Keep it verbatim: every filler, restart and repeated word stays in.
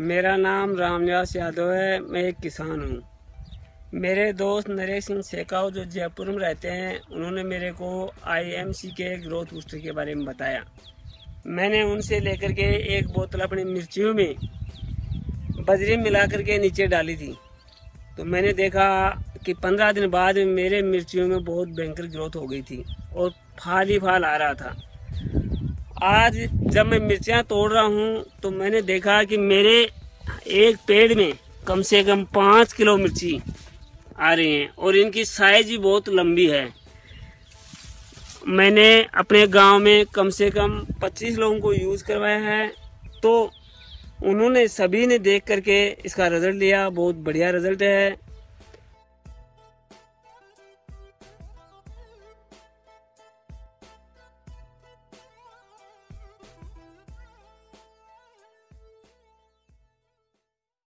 मेरा नाम रामनिवास यादव है। मैं एक किसान हूँ। मेरे दोस्त नरेश सिंह शेखाव जो जयपुर में रहते हैं, उन्होंने मेरे को आईएमसी के ग्रोथ बूस्टर के बारे में बताया। मैंने उनसे लेकर के एक बोतल अपनी मिर्चियों में बजरी मिला करके नीचे डाली थी, तो मैंने देखा कि पंद्रह दिन बाद मेरे मिर्चियों में बहुत भयंकर ग्रोथ हो गई थी और फाल ही फाल आ रहा था। आज जब मैं मिर्चियाँ तोड़ रहा हूँ तो मैंने देखा कि मेरे एक पेड़ में कम से कम पाँच किलो मिर्ची आ रही हैं और इनकी साइज भी बहुत लंबी है। मैंने अपने गांव में कम से कम पच्चीस लोगों को यूज़ करवाया है, तो उन्होंने सभी ने देख करके इसका रिज़ल्ट लिया। बहुत बढ़िया रिज़ल्ट है।